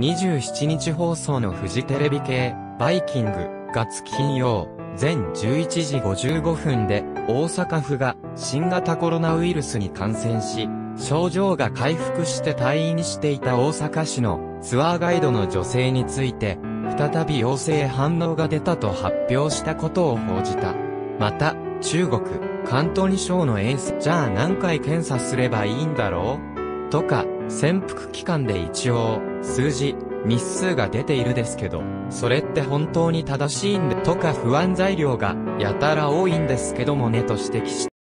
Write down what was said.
27日放送のフジテレビ系、バイキング、月金曜、全11時55分で、大阪府が新型コロナウイルスに感染し、症状が回復して退院していた大阪市のツアーガイドの女性について、再び陽性反応が出たと発表したことを報じた。また、中国、広東省の衛生、じゃあ何回検査すればいいんだろうとか、潜伏期間で一応、数字、日数が出ているですけど、それって本当に正しいんでとか不安材料がやたら多いんですけどもねと指摘した。